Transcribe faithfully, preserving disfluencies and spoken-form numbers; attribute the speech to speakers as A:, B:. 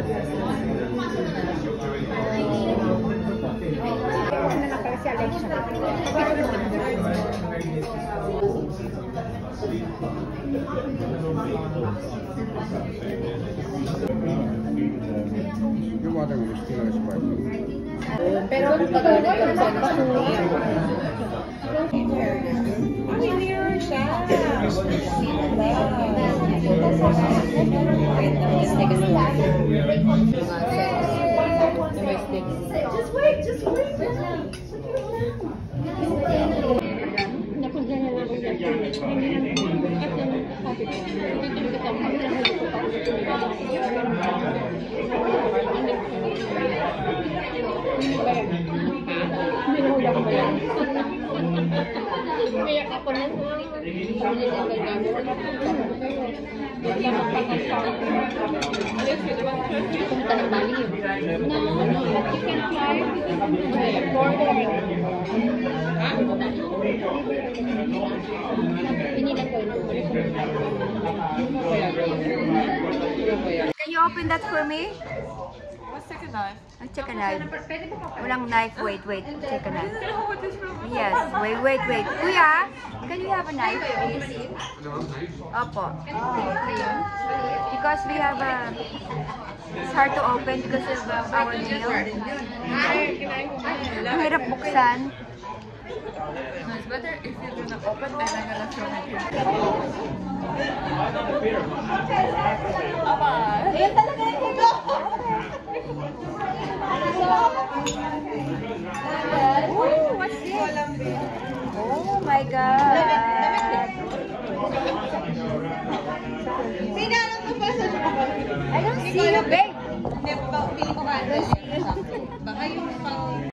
A: Your water will still sparkling.
B: Pero pag ay, mirror siya.
C: Just wait, just wait.
B: Kaya ako na pumunta ng Bali yun. No, no. You can fly border. Pinilan ko yun.
D: Can you open that for me?
C: Let's take a knife.
D: I'll take a knife. Walang knife. Wait, wait. Take a knife. Yes. Wait, wait, wait. Kuya, can you have a knife, please? Opo. Because we have a... It's hard to open because of uh, our meal. Ang hirap buksan.
C: No, it's better if you're gonna open and I'm gonna throw it here. Aba! Ayan talaga yung higo!
D: Ooh, what's this? Oh my God!
B: Pinanong ko pa sa
D: I don't see you, babe!
B: Hindi, pili ko ka.